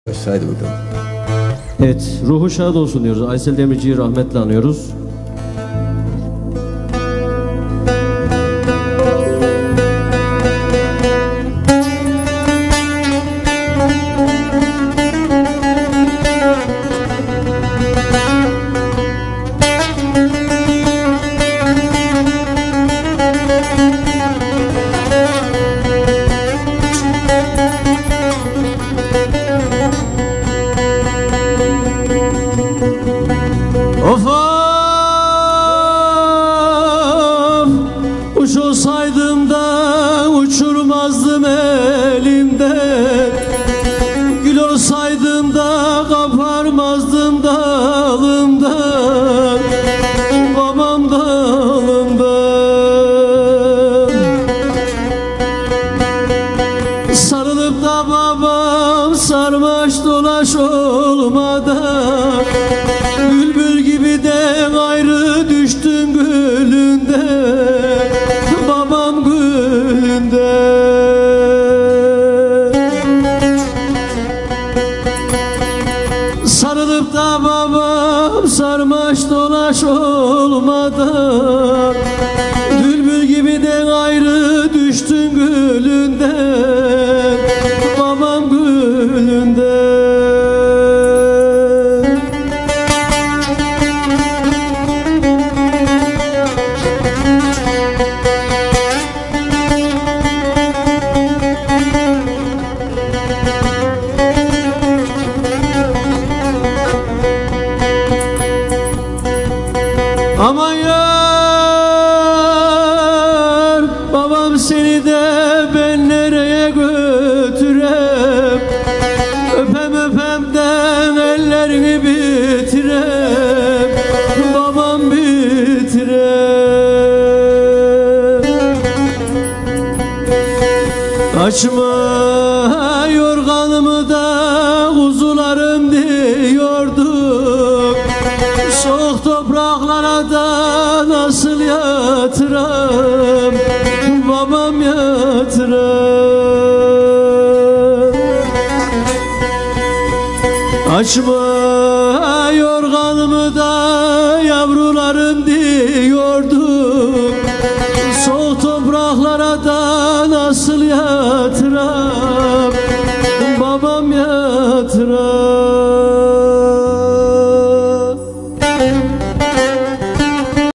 Haydi bakalım. Evet, ruhu şad olsun diyoruz. Aysel Demirci'yi rahmetle anıyoruz. Of uç olsaydım da uçurmazdım elimden, gül olsaydım da kaparmazdım dalımdan, babam dalımdan. Sarılıp da babam sarmaş dolaş olmadan, bülbül gibi de ayrı düştüm gülünden, babam gülünden. Sarılıp da babam sarmaş dolaş olmadan, bülbül gibi de ayrı düştüm gülünden, babam gülünden. Aman yar, babam seni de ben nereye götürem, öpem öpemden ellerini bitirem, babam bitirem. Açma yorganımı da kuzularım diyorduk, soğuk topraklara da nasıl yatıram, babam yatıram. Açma yorganımı da yavrularım diyorduk, soğuk topraklara da nasıl yatıram,